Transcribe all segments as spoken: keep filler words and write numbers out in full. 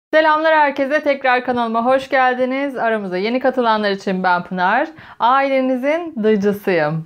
Selamlar herkese. Tekrar kanalıma hoş geldiniz. Aramıza yeni katılanlar için ben Pınar. Ailenizin dıcısıyım.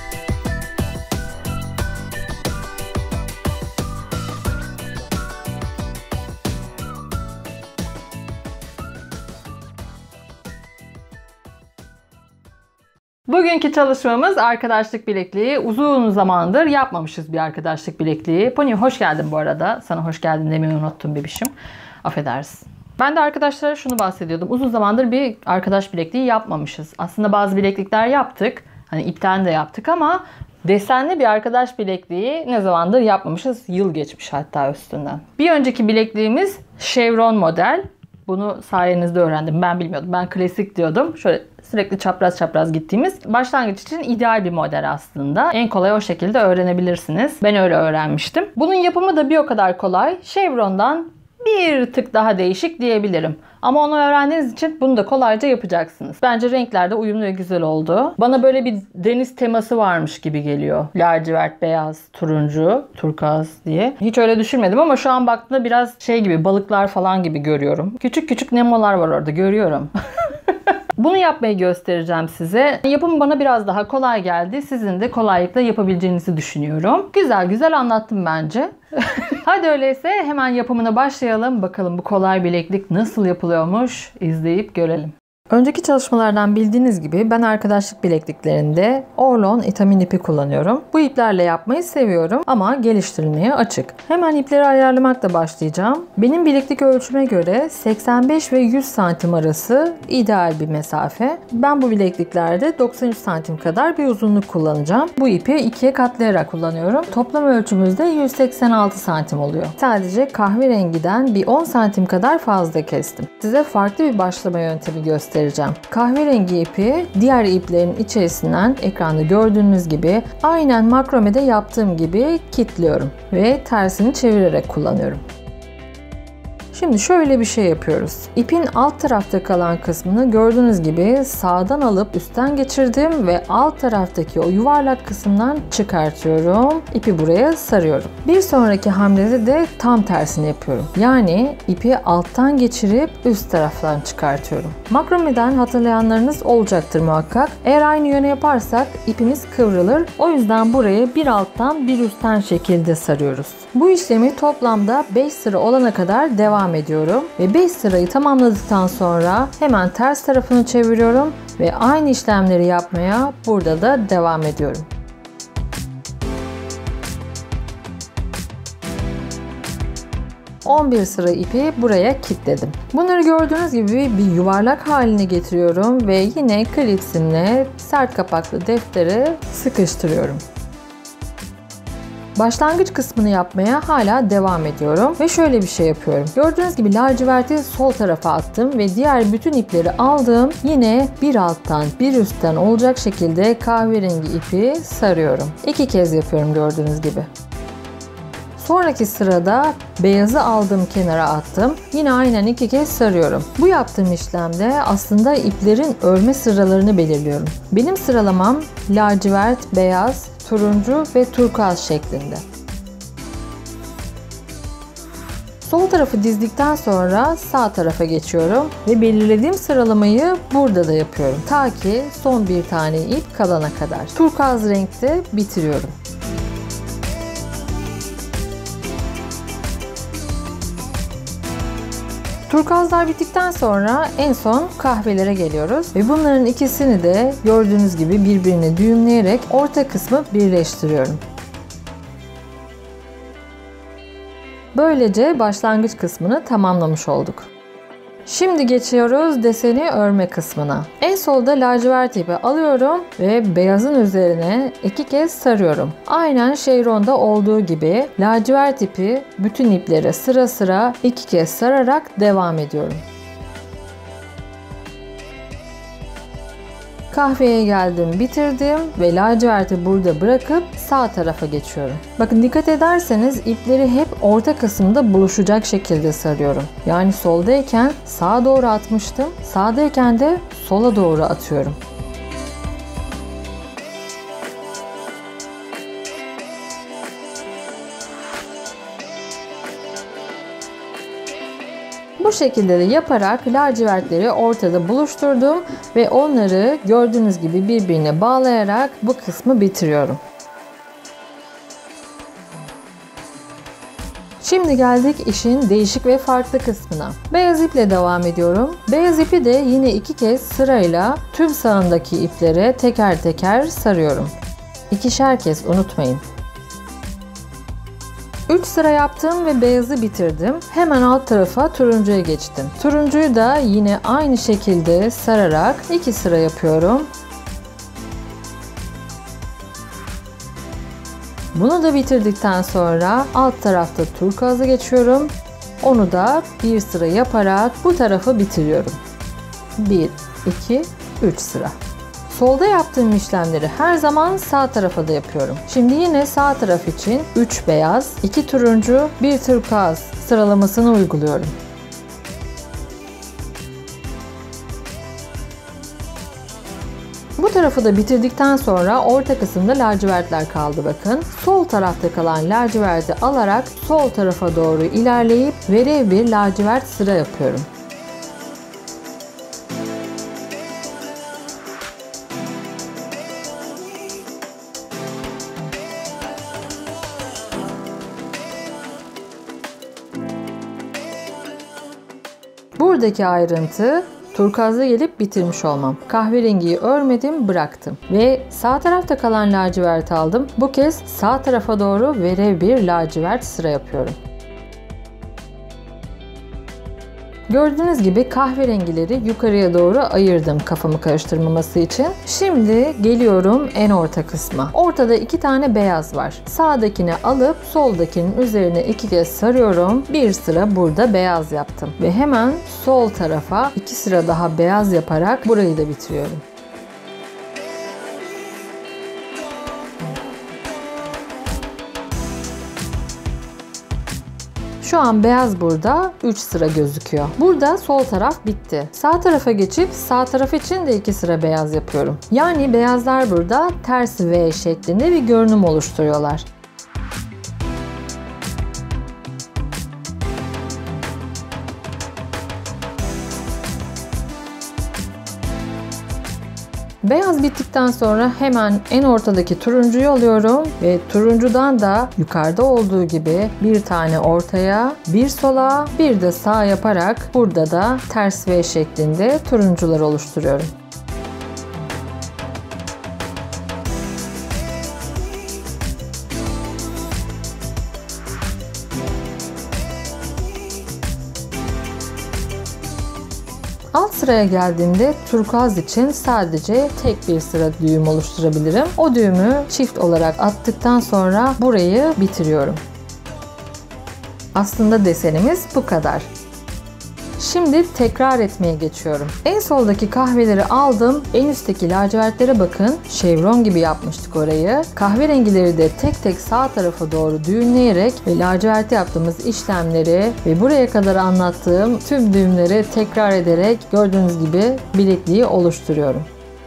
Bugünkü çalışmamız arkadaşlık bilekliği. Uzun zamandır yapmamışız bir arkadaşlık bilekliği. Pony hoş geldin bu arada. Sana hoş geldin demeyi unuttum bebişim. Affedersin. Ben de arkadaşlara şunu bahsediyordum. Uzun zamandır bir arkadaş bilekliği yapmamışız. Aslında bazı bileklikler yaptık. Hani ipten de yaptık ama desenli bir arkadaş bilekliği ne zamandır yapmamışız. Yıl geçmiş hatta üstünden. Bir önceki bilekliğimiz chevron model. Bunu sayenizde öğrendim. Ben bilmiyordum. Ben klasik diyordum. Şöyle sürekli çapraz çapraz gittiğimiz başlangıç için ideal bir model aslında. En kolay o şekilde öğrenebilirsiniz. Ben öyle öğrenmiştim. Bunun yapımı da bir o kadar kolay. Chevron'dan bir tık daha değişik diyebilirim. Ama onu öğrendiğiniz için bunu da kolayca yapacaksınız. Bence renkler de uyumlu ve güzel oldu. Bana böyle bir deniz teması varmış gibi geliyor. Lacivert, beyaz, turuncu, turkuaz diye. Hiç öyle düşünmedim ama şu an baktığımda biraz şey gibi, balıklar falan gibi görüyorum. Küçük küçük nemolar var orada, görüyorum. Bunu yapmayı göstereceğim size. Yapımı bana biraz daha kolay geldi. Sizin de kolaylıkla yapabileceğinizi düşünüyorum. Güzel güzel anlattım bence. Hadi öyleyse hemen yapımına başlayalım. Bakalım bu kolay bileklik nasıl yapılıyormuş, izleyip görelim. Önceki çalışmalardan bildiğiniz gibi ben arkadaşlık bilekliklerinde Orlon etamin ipi kullanıyorum. Bu iplerle yapmayı seviyorum ama geliştirilmeye açık. Hemen ipleri ayarlamakla başlayacağım. Benim bileklik ölçüme göre seksen beş ve yüz santim arası ideal bir mesafe. Ben bu bilekliklerde doksan üç santim kadar bir uzunluk kullanacağım. Bu ipi ikiye katlayarak kullanıyorum. Toplam ölçümüzde yüz seksen altı santim oluyor. Sadece kahverengiden bir on santim kadar fazla kestim. Size farklı bir başlama yöntemi göstereyim. Kahverengi ipi diğer iplerin içerisinden ekranda gördüğünüz gibi aynen makromede yaptığım gibi kilitliyorum ve tersini çevirerek kullanıyorum. Şimdi şöyle bir şey yapıyoruz. İpin alt tarafta kalan kısmını gördüğünüz gibi sağdan alıp üstten geçirdim ve alt taraftaki o yuvarlak kısımdan çıkartıyorum. İpi buraya sarıyorum. Bir sonraki hamlede de tam tersini yapıyorum. Yani ipi alttan geçirip üst taraftan çıkartıyorum. Makromeden hatırlayanlarınız olacaktır muhakkak. Eğer aynı yöne yaparsak ipimiz kıvrılır. O yüzden buraya bir alttan bir üstten şekilde sarıyoruz. Bu işlemi toplamda beş sıra olana kadar devam ediyorum ve beş sırayı tamamladıktan sonra hemen ters tarafını çeviriyorum ve aynı işlemleri yapmaya burada da devam ediyorum. on bir sıra ipi buraya kilitledim. Bunları gördüğünüz gibi bir yuvarlak haline getiriyorum ve yine klipsimle sert kapaklı deftere sıkıştırıyorum. Başlangıç kısmını yapmaya hala devam ediyorum ve şöyle bir şey yapıyorum. Gördüğünüz gibi laciverti sol tarafa attım ve diğer bütün ipleri aldım. Yine bir alttan bir üstten olacak şekilde kahverengi ipi sarıyorum. İki kez yapıyorum gördüğünüz gibi. Sonraki sırada beyazı aldım, kenara attım. Yine aynen iki kez sarıyorum. Bu yaptığım işlemde aslında iplerin örme sıralarını belirliyorum. Benim sıralamam lacivert, beyaz, turuncu ve turkuaz şeklinde. Sol tarafı dizdikten sonra sağ tarafa geçiyorum ve belirlediğim sıralamayı burada da yapıyorum. Ta ki son bir tane ip kalana kadar. Turkuaz renkte bitiriyorum. Turkuazlar bittikten sonra en son kahvelere geliyoruz ve bunların ikisini de gördüğünüz gibi birbirine düğümleyerek orta kısmı birleştiriyorum. Böylece başlangıç kısmını tamamlamış olduk. Şimdi geçiyoruz deseni örme kısmına. En solda lacivert ipi alıyorum ve beyazın üzerine iki kez sarıyorum. Aynen chevron'da olduğu gibi lacivert ipi bütün iplere sıra sıra iki kez sararak devam ediyorum. Kahveye geldim, bitirdim ve laciverti burada bırakıp sağ tarafa geçiyorum. Bakın dikkat ederseniz ipleri hep orta kısımda buluşacak şekilde sarıyorum. Yani soldayken sağa doğru atmıştım, sağdayken de sola doğru atıyorum. Bu şekilde de yaparak lacivertleri ortada buluşturdum ve onları gördüğünüz gibi birbirine bağlayarak bu kısmı bitiriyorum. Şimdi geldik işin değişik ve farklı kısmına. Beyaz iple devam ediyorum. Beyaz ipi de yine iki kez sırayla tüm sağındaki iplere teker teker sarıyorum. İkişer kez, unutmayın. üç sıra yaptım ve beyazı bitirdim. Hemen alt tarafa turuncuya geçtim. Turuncuyu da yine aynı şekilde sararak iki sıra yapıyorum. Bunu da bitirdikten sonra alt tarafta turkuaz'a geçiyorum. Onu da bir sıra yaparak bu tarafı bitiriyorum. bir, iki, üç sıra. Solda yaptığım işlemleri her zaman sağ tarafa da yapıyorum. Şimdi yine sağ taraf için üç beyaz, iki turuncu, bir turkuaz sıralamasını uyguluyorum. Bu tarafı da bitirdikten sonra orta kısımda lacivertler kaldı bakın. Sol tarafta kalan laciverti alarak sol tarafa doğru ilerleyip verev bir lacivert sıra yapıyorum. Buradaki ayrıntı turkuaz'a gelip bitirmiş olmam. Kahverengiyi örmedim, bıraktım. Ve sağ tarafta kalan laciverti aldım. Bu kez sağ tarafa doğru verev bir lacivert sıra yapıyorum. Gördüğünüz gibi kahverengileri yukarıya doğru ayırdım kafamı karıştırmaması için. Şimdi geliyorum en orta kısma. Ortada iki tane beyaz var. Sağdakini alıp soldakinin üzerine iki kez sarıyorum. Bir sıra burada beyaz yaptım. Ve hemen sol tarafa iki sıra daha beyaz yaparak burayı da bitiriyorum. Şu an beyaz burada üç sıra gözüküyor. Burada sol taraf bitti. Sağ tarafa geçip sağ taraf için de iki sıra beyaz yapıyorum. Yani beyazlar burada ters V şeklinde bir görünüm oluşturuyorlar. Beyaz bittikten sonra hemen en ortadaki turuncuyu alıyorum ve turuncudan da yukarıda olduğu gibi bir tane ortaya, bir sola, bir de sağa yaparak burada da ters V şeklinde turuncular oluşturuyorum. Alt sıraya geldiğimde turkuaz için sadece tek bir sıra düğüm oluşturabilirim. O düğümü çift olarak attıktan sonra burayı bitiriyorum. Aslında desenimiz bu kadar. Şimdi tekrar etmeye geçiyorum. En soldaki kahveleri aldım. En üstteki lacivertlere bakın. Şevron gibi yapmıştık orayı. Kahverengileri de tek tek sağ tarafa doğru düğümleyerek ve laciverte yaptığımız işlemleri ve buraya kadar anlattığım tüm düğümleri tekrar ederek gördüğünüz gibi bilekliği oluşturuyorum.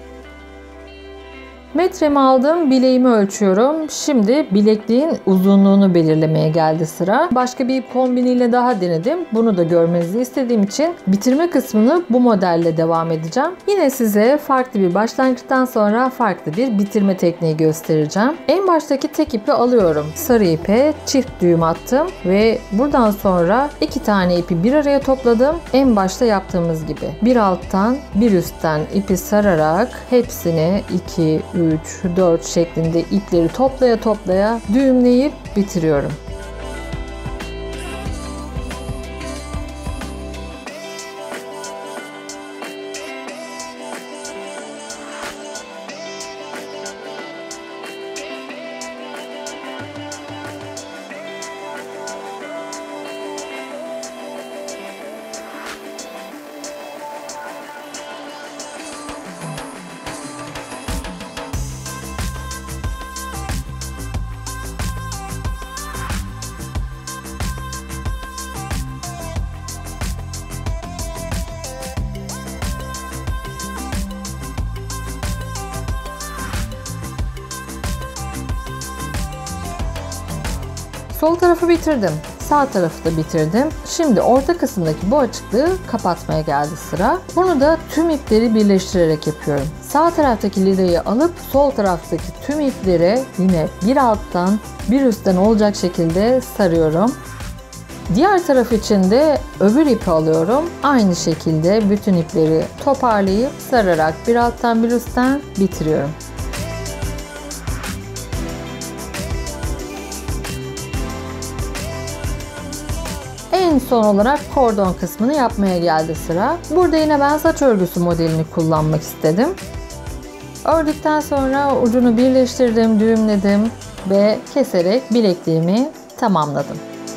Metremi aldım, bileğimi ölçüyorum. Şimdi bilekliğin uzunluğunu belirlemeye geldi sıra. Başka bir kombiniyle daha denedim. Bunu da görmenizi istediğim için bitirme kısmını bu modelle devam edeceğim. Yine size farklı bir başlangıçtan sonra farklı bir bitirme tekniği göstereceğim. En baştaki tek ipi alıyorum. Sarı ipe çift düğüm attım ve buradan sonra iki tane ipi bir araya topladım. En başta yaptığımız gibi. Bir alttan bir üstten ipi sararak hepsini iki, üç, dört şeklinde ipleri toplaya toplaya düğümleyip bitiriyorum. Sol tarafı bitirdim. Sağ tarafı da bitirdim. Şimdi orta kısımdaki bu açıklığı kapatmaya geldi sıra. Bunu da tüm ipleri birleştirerek yapıyorum. Sağ taraftaki lilayı alıp sol taraftaki tüm iplere yine bir alttan bir üstten olacak şekilde sarıyorum. Diğer taraf için de öbür ipi alıyorum. Aynı şekilde bütün ipleri toparlayıp sararak bir alttan bir üstten bitiriyorum. En son olarak kordon kısmını yapmaya geldi sıra. Burada yine ben saç örgüsü modelini kullanmak istedim. Ördükten sonra ucunu birleştirdim, düğümledim ve keserek bilekliğimi tamamladım.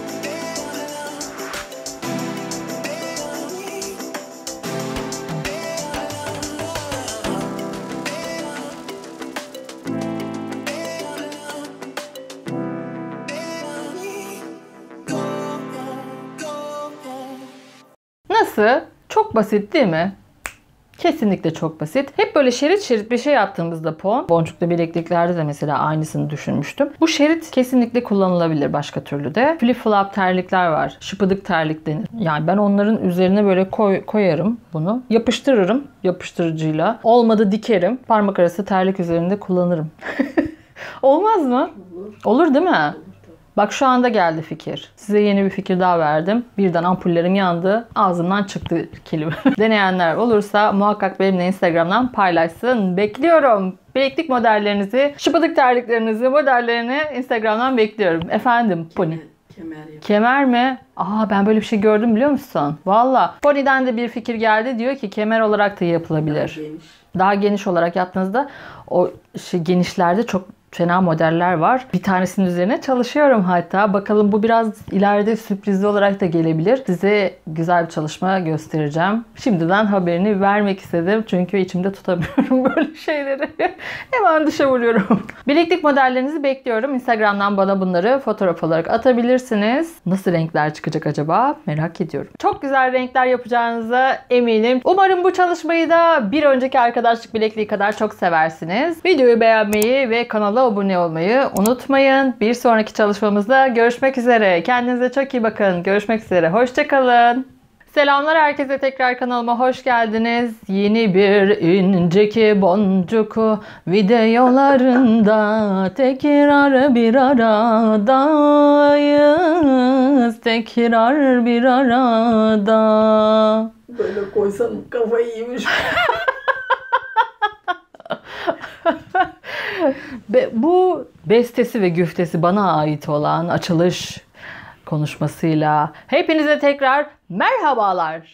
Nasıl? Çok basit değil mi? Kesinlikle çok basit. Hep böyle şerit şerit bir şey yaptığımızda pon, boncuklu bilekliklerde de mesela aynısını düşünmüştüm. Bu şerit kesinlikle kullanılabilir başka türlü de. Flip flop terlikler var. Şıpıdık terlik denir. Yani ben onların üzerine böyle koy, koyarım bunu. Yapıştırırım yapıştırıcıyla. Olmadı dikerim. Parmak arası terlik üzerinde kullanırım. Olmaz mı? Olur. Olur değil mi? Olur. Bak şu anda geldi fikir. Size yeni bir fikir daha verdim. Birden ampullerim yandı. Ağzımdan çıktı kelime. Deneyenler olursa muhakkak benimle Instagram'dan paylaşsın. Bekliyorum. Bileklik modellerinizi, şıpıdık terliklerinizi, modellerini Instagram'dan bekliyorum. Efendim Pony. Kemer yap. Kemer mi? Aa ben böyle bir şey gördüm biliyor musun? Valla. Pony'den de bir fikir geldi. Diyor ki kemer olarak da yapılabilir. Daha geniş. Daha geniş olarak yaptığınızda o şey, genişlerde çok fena modeller var. Bir tanesinin üzerine çalışıyorum hatta. Bakalım bu biraz ileride sürprizli olarak da gelebilir. Size güzel bir çalışma göstereceğim. Şimdiden haberini vermek istedim. Çünkü içimde tutamıyorum böyle şeyleri. Hemen dışa vuruyorum. Bileklik modellerinizi bekliyorum. Instagram'dan bana bunları fotoğraf olarak atabilirsiniz. Nasıl renkler çıkacak acaba? Merak ediyorum. Çok güzel renkler yapacağınıza eminim. Umarım bu çalışmayı da bir önceki arkadaşlık bilekliği kadar çok seversiniz. Videoyu beğenmeyi ve kanala abone olmayı unutmayın. Bir sonraki çalışmamızda görüşmek üzere. Kendinize çok iyi bakın. Görüşmek üzere. Hoşça kalın. Selamlar herkese, tekrar kanalıma hoş geldiniz. Yeni bir inceki boncuk videolarında tekrar bir aradayız. Tekrar bir arada. Böyle koysan kafayı yemiş. Bu bestesi ve güftesi bana ait olan açılış konuşmasıyla hepinize tekrar merhabalar.